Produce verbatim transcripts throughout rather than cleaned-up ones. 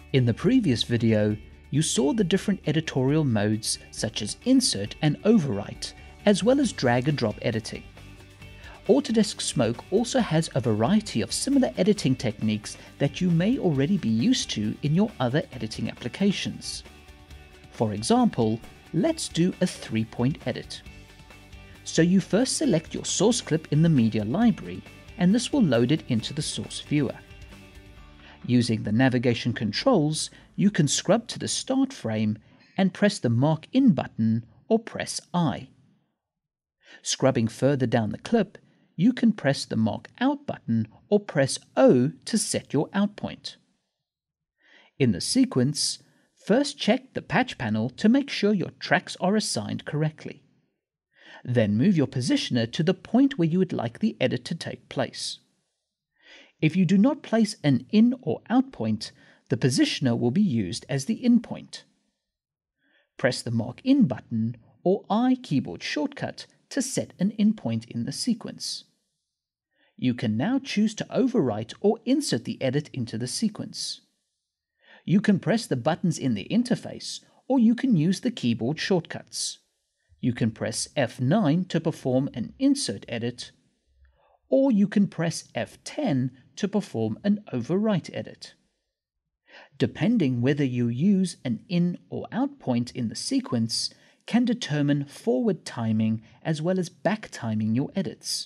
In the previous video, you saw the different editorial modes such as Insert and Overwrite, as well as drag and drop editing. Autodesk Smoke also has a variety of similar editing techniques that you may already be used to in your other editing applications. For example, let's do a three-point edit. So you first select your source clip in the media library, and this will load it into the source viewer. Using the navigation controls, you can scrub to the start frame and press the Mark In button or press I. Scrubbing further down the clip, you can press the Mark Out button or press O to set your out point. In the sequence, first check the patch panel to make sure your tracks are assigned correctly. Then move your positioner to the point where you would like the edit to take place. If you do not place an in or out point, the positioner will be used as the in point. Press the Mark In button or I keyboard shortcut to set an in point in the sequence. You can now choose to overwrite or insert the edit into the sequence. You can press the buttons in the interface, or you can use the keyboard shortcuts. You can press F nine to perform an insert edit, or you can press F ten to perform an overwrite edit. Depending whether you use an in or out point in the sequence can determine forward timing as well as back timing your edits.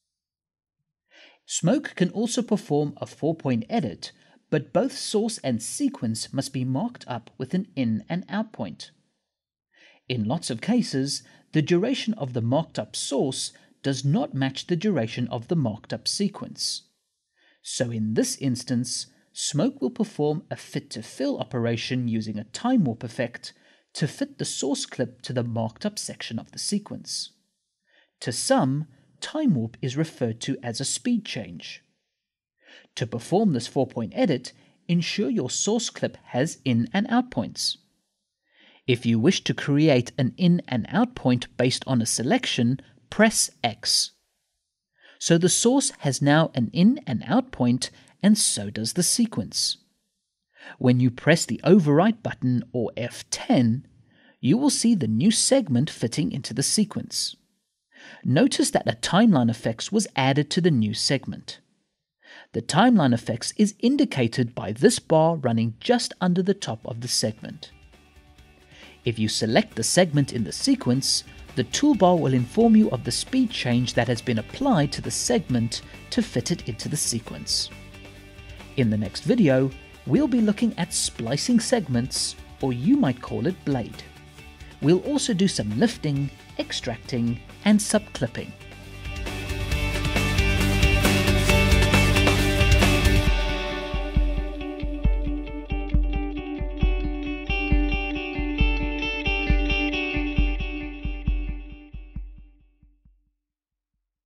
Smoke can also perform a four-point edit, but both source and sequence must be marked up with an in and out point. In lots of cases, the duration of the marked up source does not match the duration of the marked up sequence. So in this instance, Smoke will perform a fit to fill operation using a time warp effect to fit the source clip to the marked up section of the sequence. To some, time warp is referred to as a speed change. To perform this four-point edit, ensure your source clip has in and out points. If you wish to create an in and out point based on a selection, press X. So the source has now an in and out point, and so does the sequence. When you press the Overwrite button or F ten, you will see the new segment fitting into the sequence. Notice that a timeline effects was added to the new segment. The timeline effects is indicated by this bar running just under the top of the segment. If you select the segment in the sequence, the toolbar will inform you of the speed change that has been applied to the segment to fit it into the sequence. In the next video, we'll be looking at splicing segments, or you might call it blade. We'll also do some lifting, extracting, and subclipping.